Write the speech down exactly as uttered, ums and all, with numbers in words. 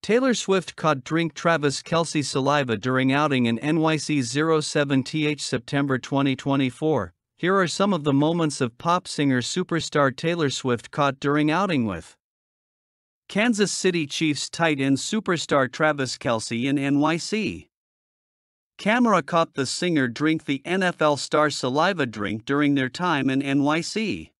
Taylor Swift caught drink Travis Kelce Saliva during outing in N Y C zero seven Th September twenty twenty-four. Here are some of the moments of pop singer superstar Taylor Swift caught during outing with Kansas City Chiefs tight end superstar Travis Kelce in N Y C. Camera caught the singer drink the N F L star saliva drink during their time in N Y C.